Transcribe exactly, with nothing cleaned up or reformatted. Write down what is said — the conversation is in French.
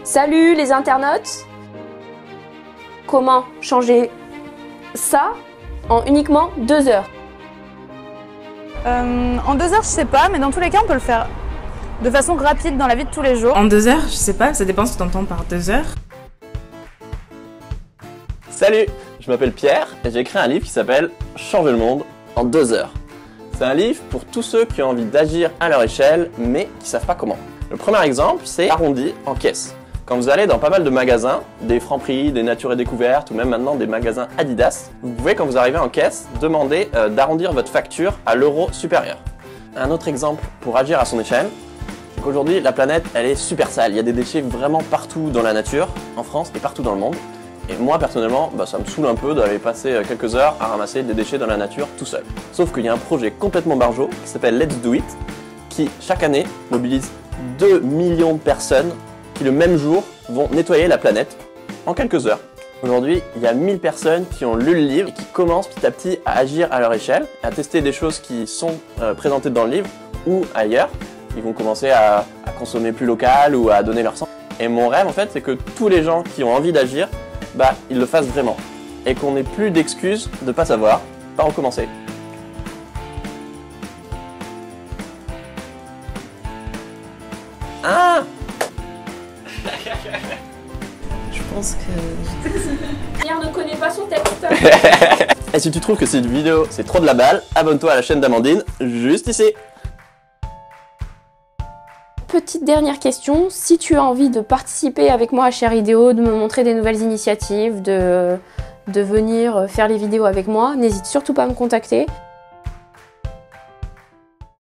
Salut les internautes! Comment changer ça en uniquement deux heures? euh, En deux heures, je sais pas, mais dans tous les cas, on peut le faire de façon rapide dans la vie de tous les jours. En deux heures, je sais pas, ça dépend ce que t'entends par deux heures. Salut, je m'appelle Pierre et j'ai écrit un livre qui s'appelle Changer le monde en deux heures. C'est un livre pour tous ceux qui ont envie d'agir à leur échelle, mais qui savent pas comment. Le premier exemple, c'est arrondi en caisse. Quand vous allez dans pas mal de magasins, des Franprix, des Nature et Découvertes ou même maintenant des magasins Adidas, vous pouvez quand vous arrivez en caisse demander euh, d'arrondir votre facture à l'euro supérieur. Un autre exemple pour agir à son échelle, c'est qu'aujourd'hui la planète elle est super sale, il y a des déchets vraiment partout dans la nature, en France et partout dans le monde. Et moi personnellement, bah, ça me saoule un peu d'aller passer quelques heures à ramasser des déchets dans la nature tout seul. Sauf qu'il y a un projet complètement barjot qui s'appelle Let's Do It, qui chaque année mobilise deux millions de personnes qui le même jour vont nettoyer la planète en quelques heures. Aujourd'hui, il y a mille personnes qui ont lu le livre et qui commencent petit à petit à agir à leur échelle, à tester des choses qui sont euh, présentées dans le livre ou ailleurs. Ils vont commencer à, à consommer plus local ou à donner leur sang. Et mon rêve en fait, c'est que tous les gens qui ont envie d'agir, bah, ils le fassent vraiment. Et qu'on n'ait plus d'excuses de pas savoir, pas recommencer. Ah! Je pense que... Pierre ne connaît pas son texte. Et si tu trouves que cette vidéo c'est trop de la balle, abonne-toi à la chaîne d'Amandine, juste ici. Petite dernière question, si tu as envie de participer avec moi à Share Idéo, de me montrer des nouvelles initiatives, de, de venir faire les vidéos avec moi, n'hésite surtout pas à me contacter.